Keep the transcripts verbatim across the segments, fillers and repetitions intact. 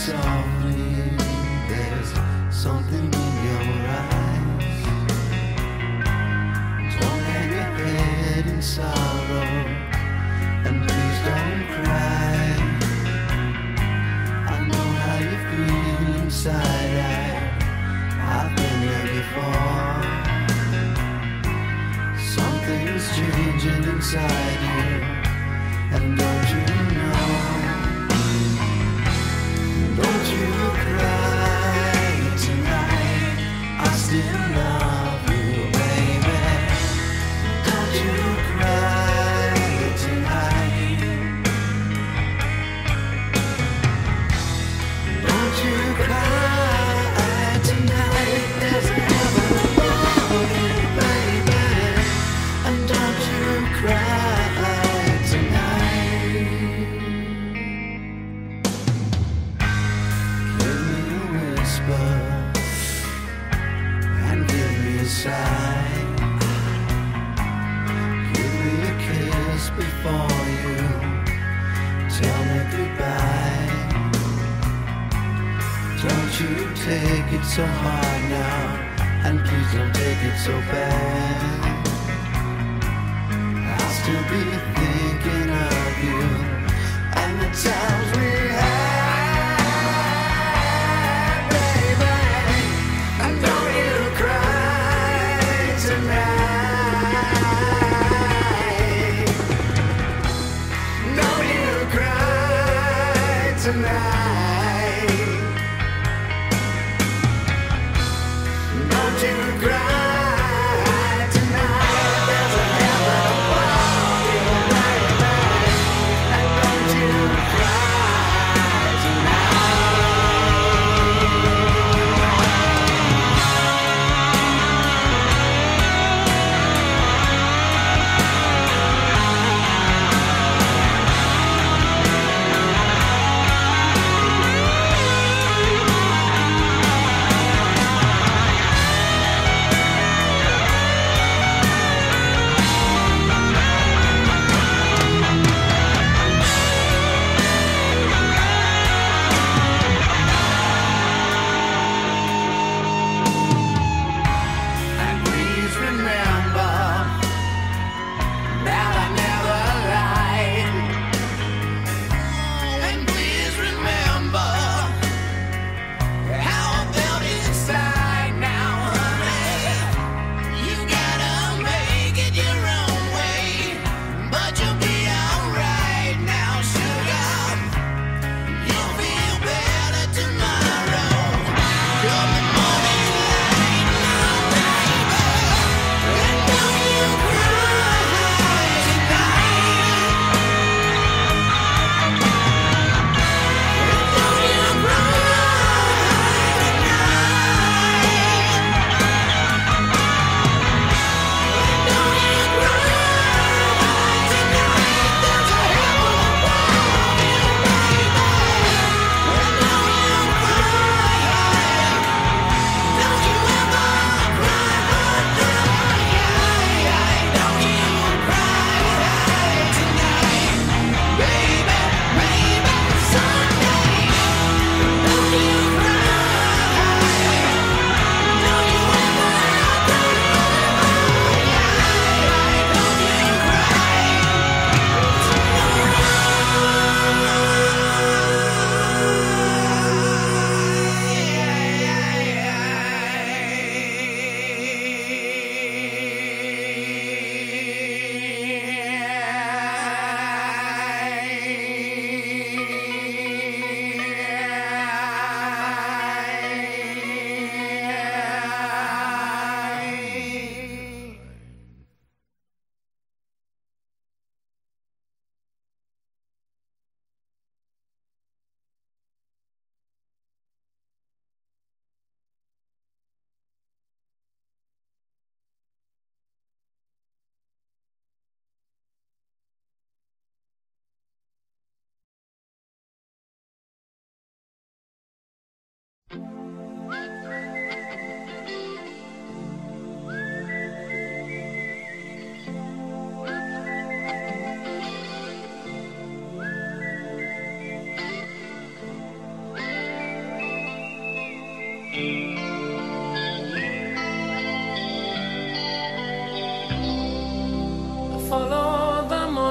softly. There's something in your eyes. Don't hang your head in sorrow, and please don't cry. I know how you feel inside. I, I've been there before. Something's changing inside you, and don't you know? Don't you cry tonight, I still love you, baby. Don't you cry tonight. Don't you cry tonight. There's heaven above you, baby. And don't you cry tonight. Give me a whisper and give me a sigh. Give me a kiss before you tell me goodbye. Don't you take it so hard now, and please don't take it so bad. I'll still be thinking of you and the times we had, baby. And don't you cry tonight. Don't you cry tonight. Don't you cry tonight. There's a heaven above you, baby. And don't you cry tonight.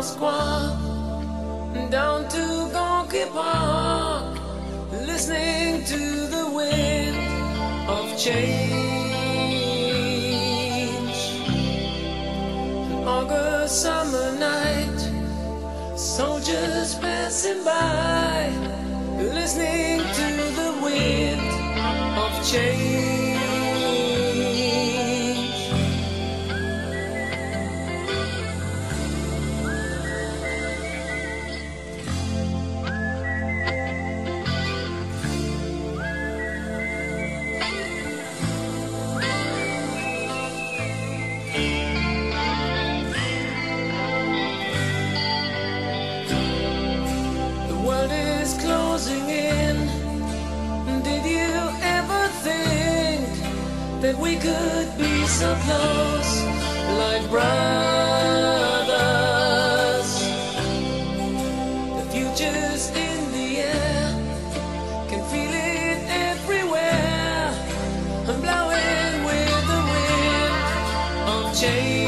Moscow, down to Gorky Park, listening to the wind of change. An August summer night, soldiers passing by, listening to the wind of change. Closing in. Did you ever think that we could be so close, like brothers? The future's in the air, can feel it everywhere. I'm blowing with the wind of change.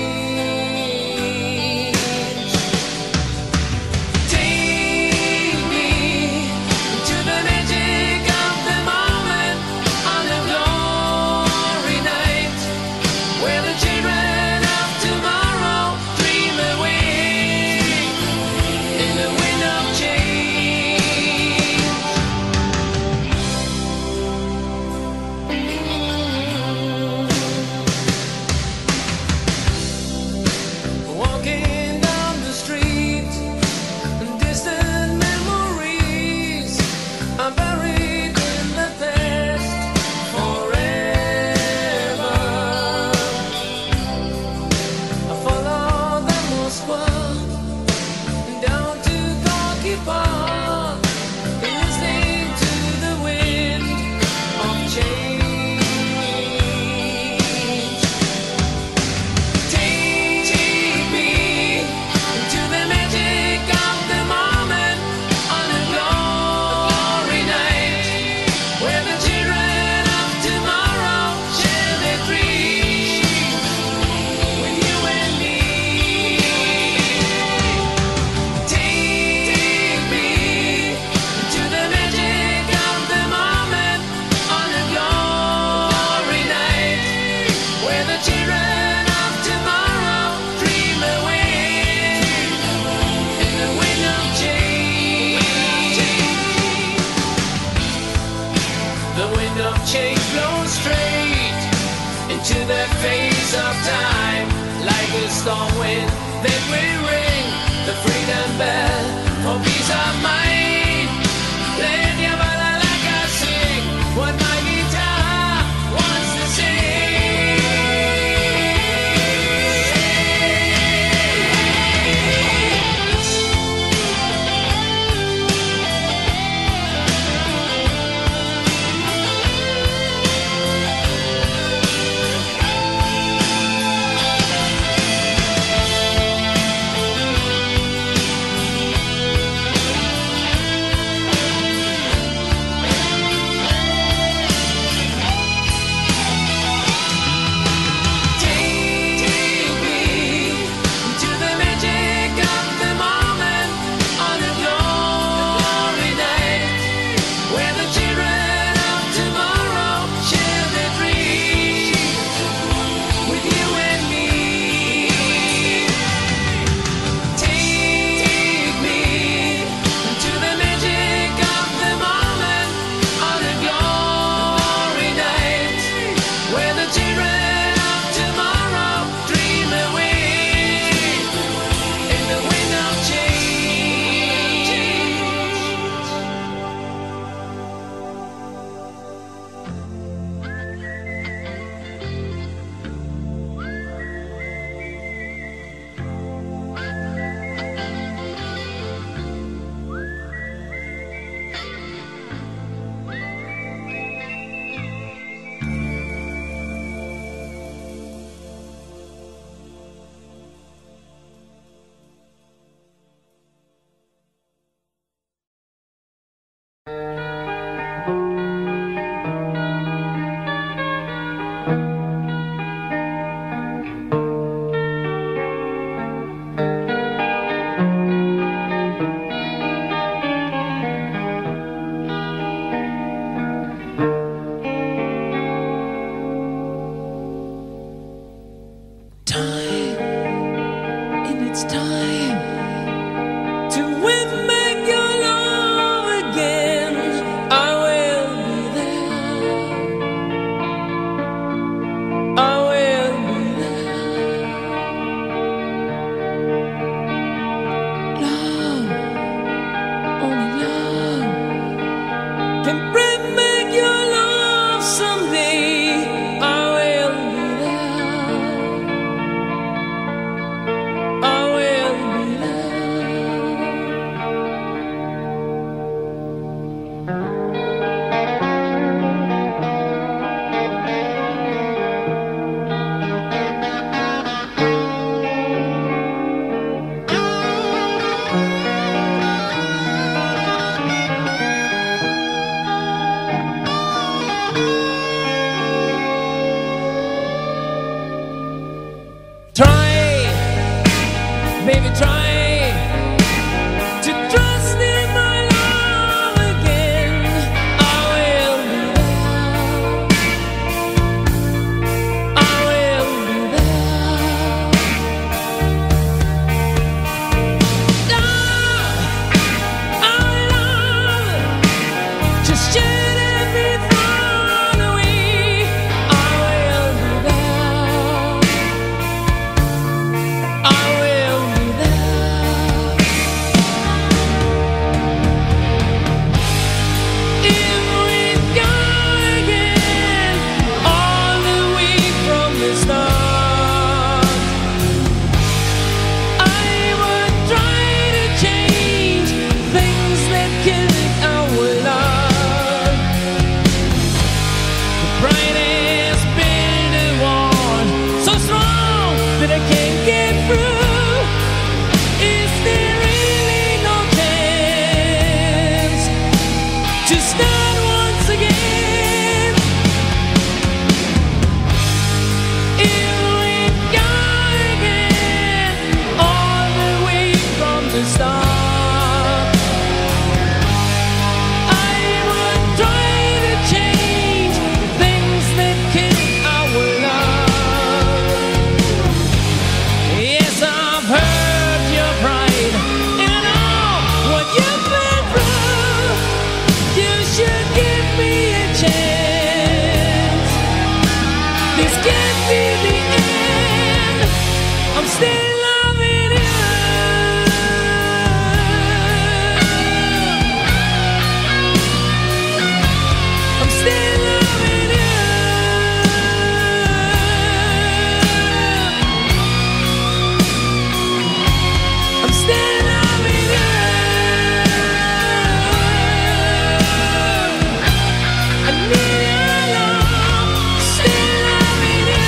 Change blows straight into that phase of time, like a storm wind that will ring the freedom bell for peace of mind. Let your balalaika sing what my guitar wants to sing. only love can bring back your love someday. I will be there. I will be baby, try to trust in my love again. I will be there. I will be there. Love, our love, just shed every thorn away. I will be there. I will be there. If we go again, all the way from the start, I would try to change things that killed our love. The pride has built a wall so strong that I can't get through. Is there really no chance to start once again? If we go again, all the way from the start, I would try to change things that kill our love. Yes, I've heard your pride, and I know what you've been through. You should give me a chance. This can't be the end. I'm still loving you. I'm still loving you. I'm still loving you. I need your love. Still loving you.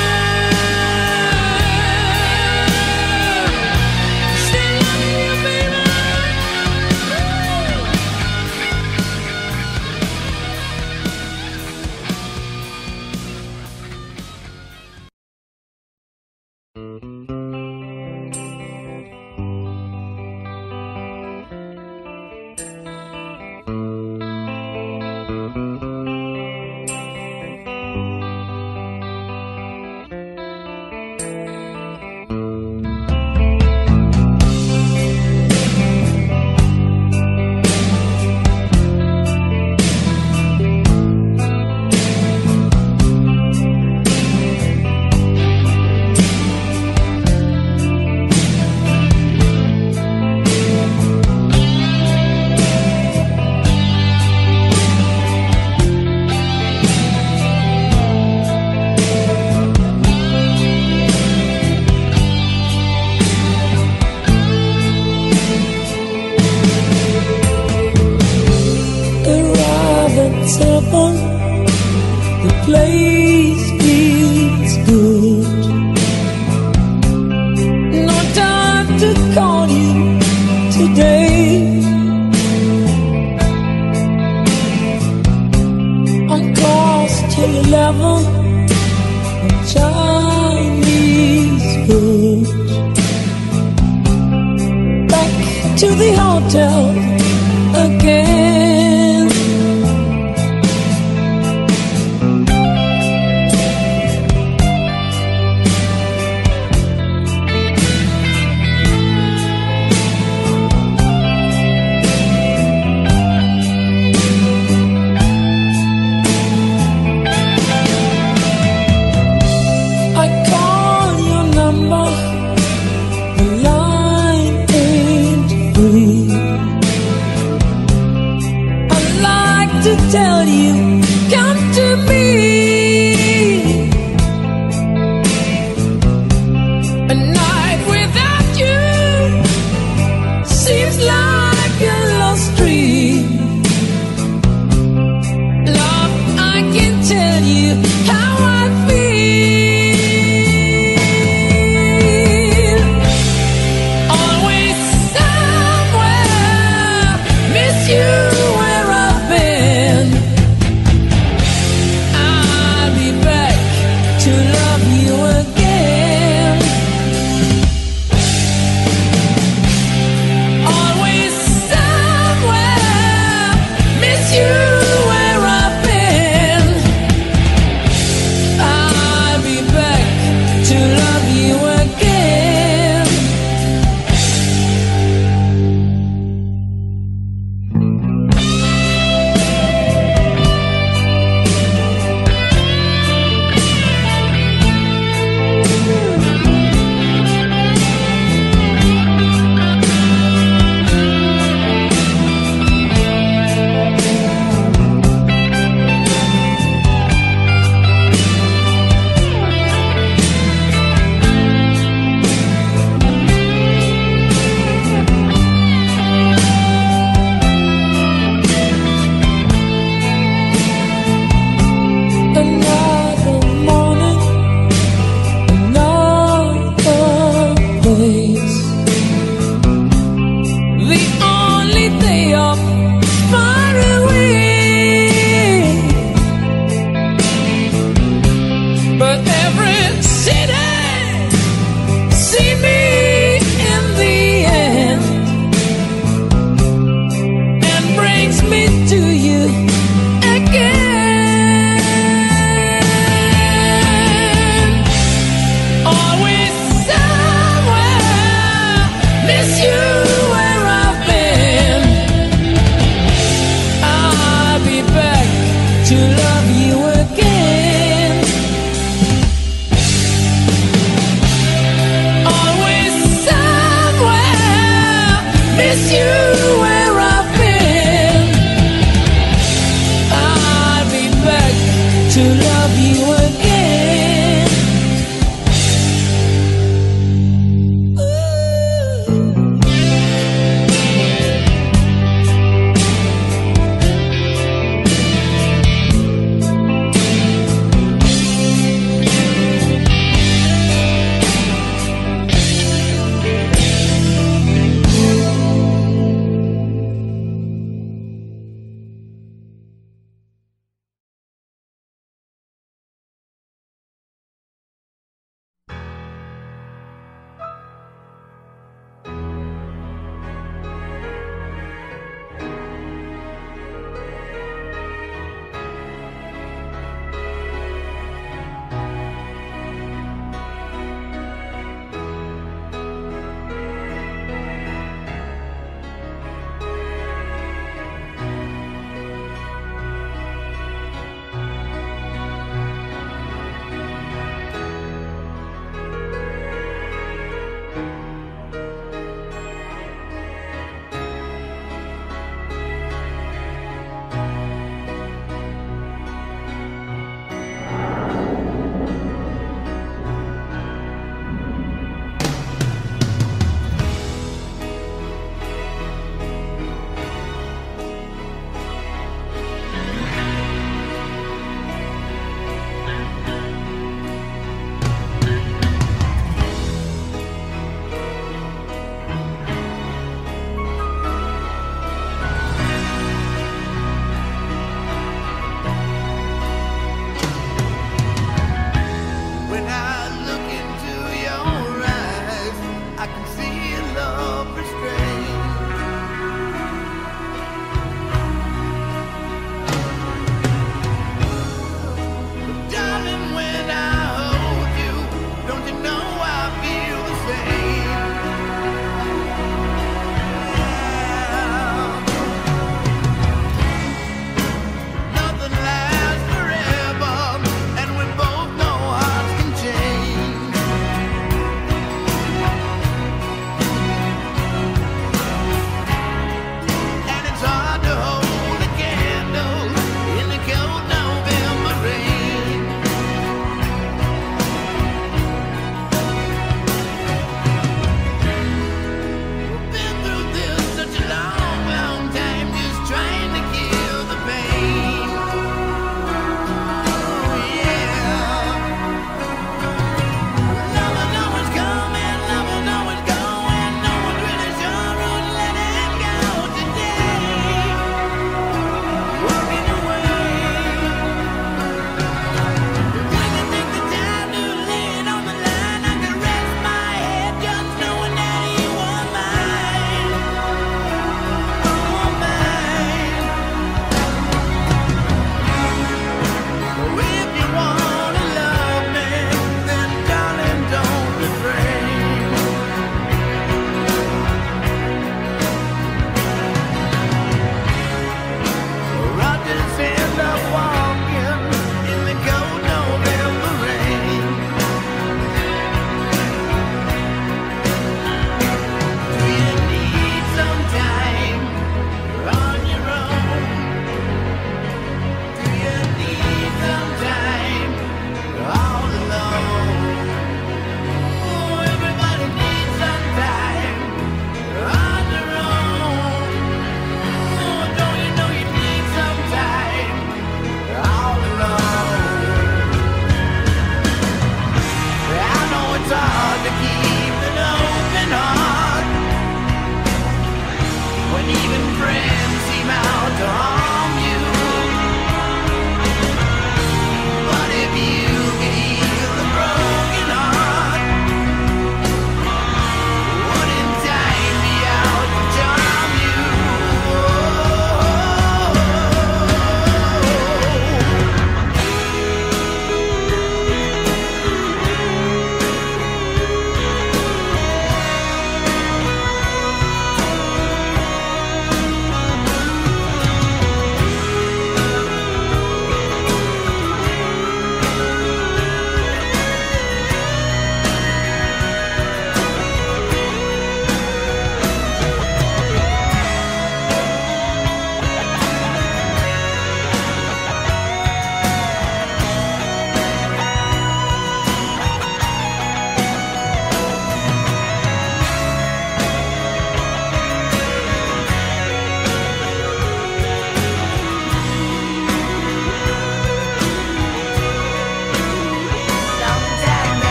Still loving you, baby. Arrive at seven, the place feels good. No time to call you today. On course till eleven, the Chinese food. Back to the hotel again. to tell you, come to me. A night without you seems like a lost dream. Love, I can tell you how I feel. Always somewhere, miss you where I've been.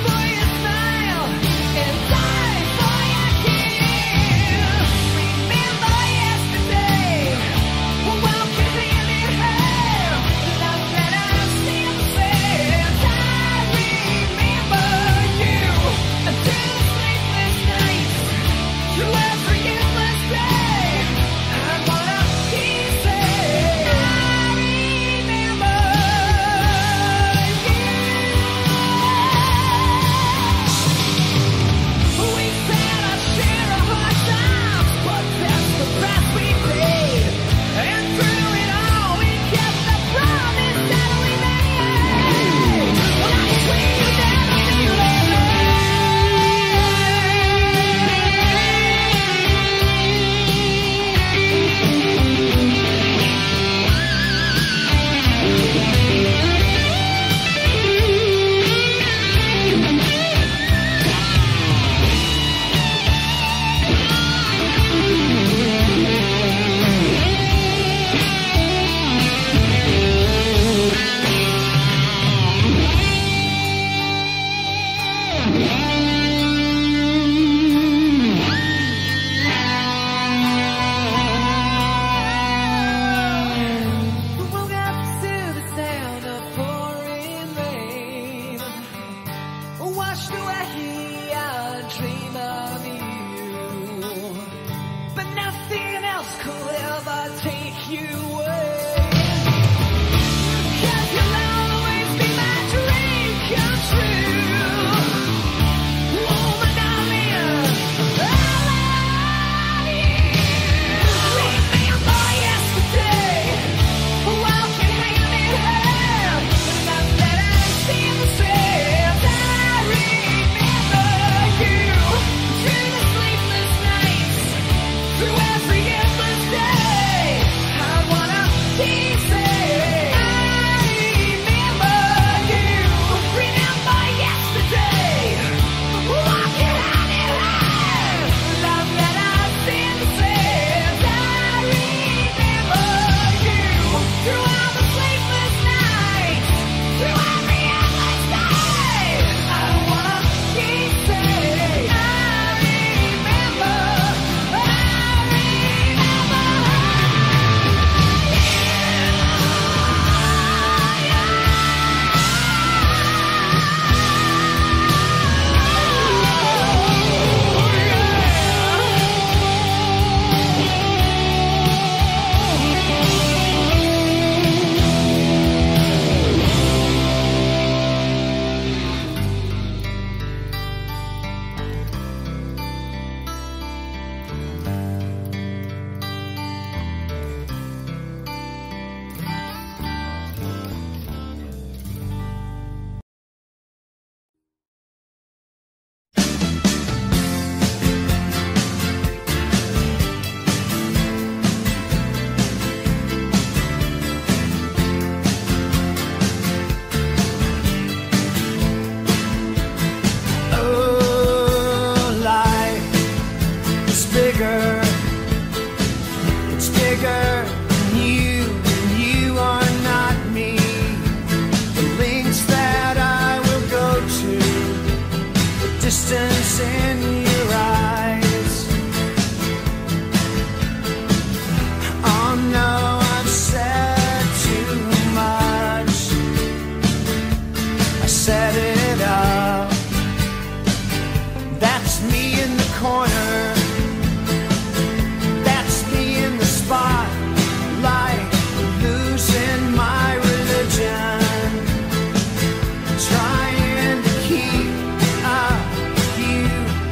Trying to keep up with you.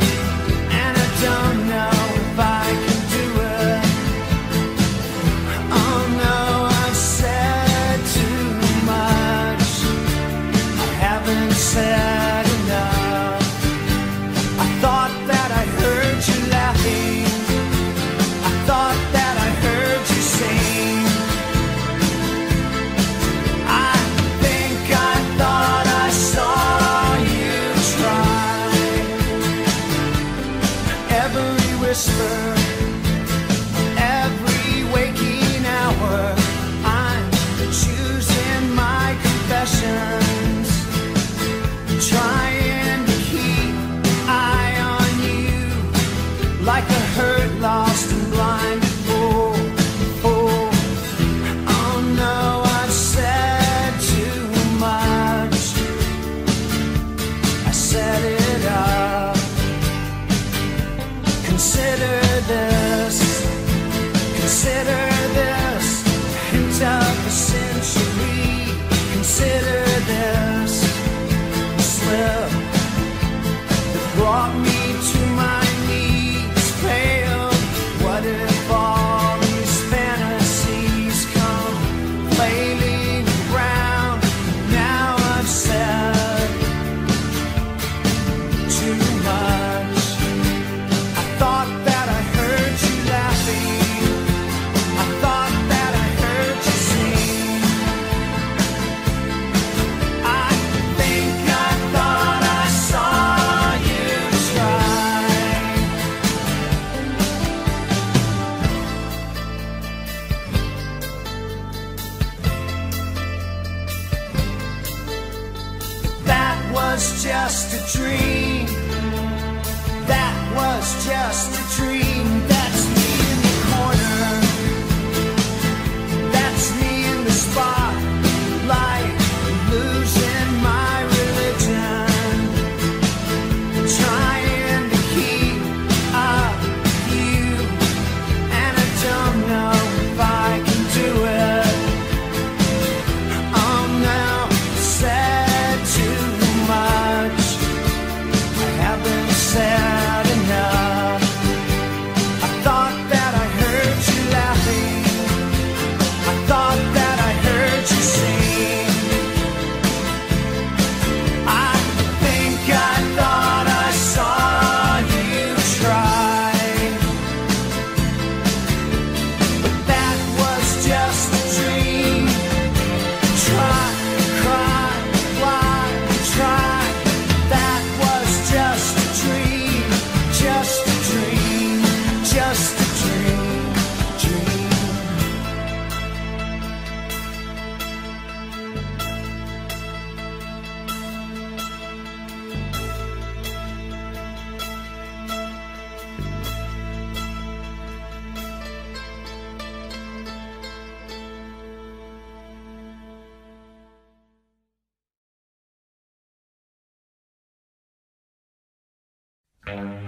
brought me to my knees, pale. What if all these fantasies come flailing around? Now I've said too much. I thought that I heard you laughing. I thought that I heard you sing. I think I thought I saw you try. That was just a dream. That was just a dream. That's me in the corner. That's me in the spotlight, losing my religion, trying to keep up with you, and I don't know if I can do it. I'm now said too much. I haven't said enough. I thought that I heard you laughing. I thought that I heard you sing. I think I thought I saw you try. But that was just a dream. Try, cry, fly, try. That was just a dream. Just a dream. Just a dream. Dream. Thank you.